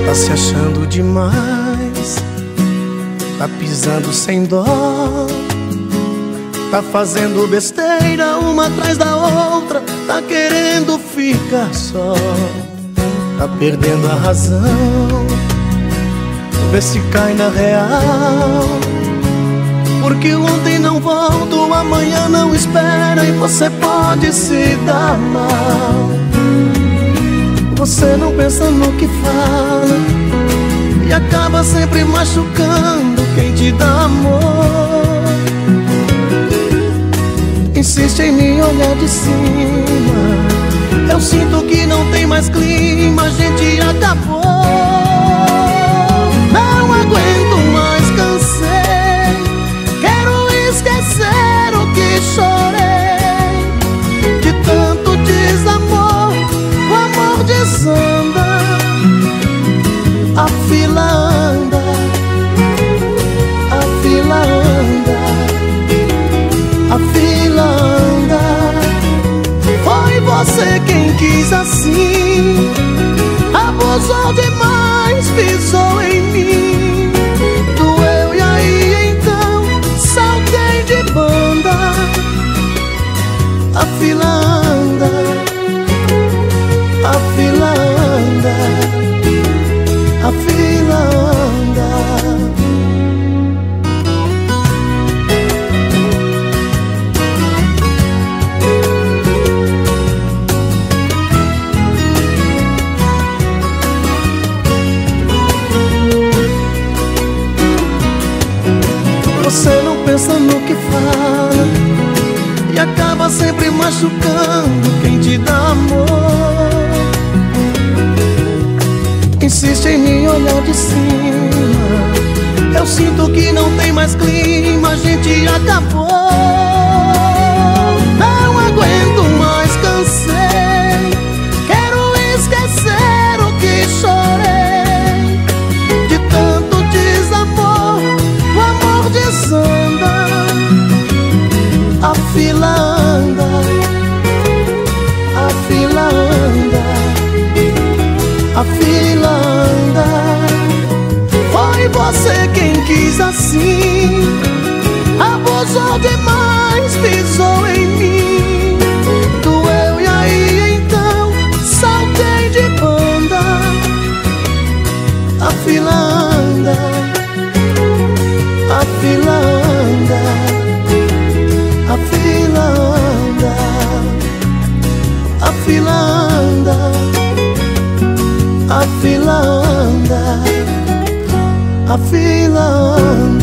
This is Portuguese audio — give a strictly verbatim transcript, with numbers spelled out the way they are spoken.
Tá se achando demais, tá pisando sem dó, tá fazendo besteira uma atrás da outra, tá querendo ficar só, tá perdendo a razão. Vê se cai na real, porque o ontem não volta, o amanhã não espera e você pode se dar mal. Você não pensa no que fala e acaba sempre machucando quem te dá amor. Insiste em me olhar de cima, eu sinto que não tem mais clima, a gente acabou. Não aguento mais, cansei, quero esquecer o que chorei. De tanto desamor, o amor desanda, a fila anda, a fila anda, a fila anda. Foi você quem quis assim, abusou demais, pisou em mim, doeu e aí então saltei de banda. A fila anda, a fila anda, a fila anda. Você não pensa no que fala e acaba sempre machucando quem te dá amor. Insiste em me olhar de cima, eu sinto que não tem mais clima, a gente acabou. Não aguento mais, cansei, quero esquecer o que chorei. De tanto desamor, o amor desanda, a fila anda, a fila anda, a fila anda. Foi você quem quis assim, abusou demais, pisou em mim, doeu e aí então saltei de banda. A fila anda, a fila anda, a fila anda, a fila anda, a fila anda, a fila anda.